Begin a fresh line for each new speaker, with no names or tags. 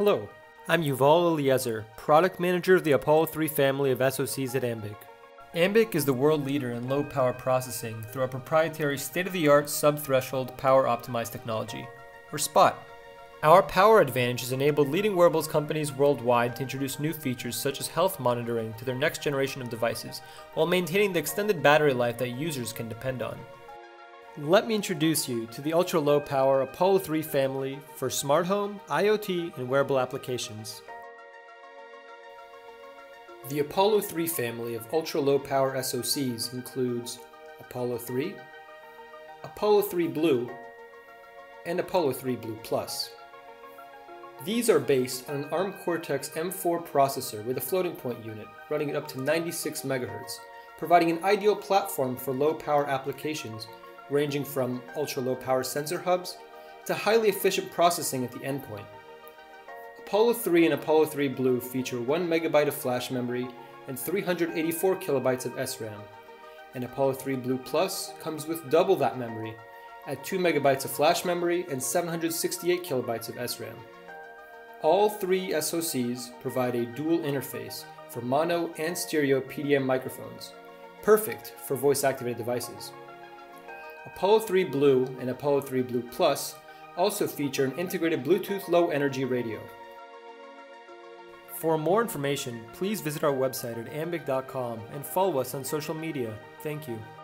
Hello, I'm Yuval Eliezer, Product Manager of the Apollo3 Family of SoCs at Ambiq. Ambiq is the world leader in low-power processing through our proprietary state-of-the-art Subthreshold Power Optimized Technology, or SPOT. Our power advantage has enabled leading wearables companies worldwide to introduce new features such as health monitoring to their next generation of devices, while maintaining the extended battery life that users can depend on. Let me introduce you to the ultra-low power Apollo3 family for smart home, IoT, and wearable applications. The Apollo3 family of ultra-low power SoCs includes Apollo3, Apollo3 Blue, and Apollo3 Blue Plus. These are based on an ARM Cortex-M4 processor with a floating point unit running at up to 96 MHz, providing an ideal platform for low-power applications ranging from ultra-low power sensor hubs to highly efficient processing at the endpoint. Apollo3 and Apollo3 Blue feature 1 MB of flash memory and 384 KB of SRAM, and Apollo3 Blue Plus comes with double that memory at 2 MB of flash memory and 768 KB of SRAM. All three SoCs provide a dual interface for mono and stereo PDM microphones, perfect for voice-activated devices. Apollo3 Blue and Apollo3 Blue Plus also feature an integrated Bluetooth Low Energy radio. For more information, please visit our website at ambiq.com and follow us on social media. Thank you.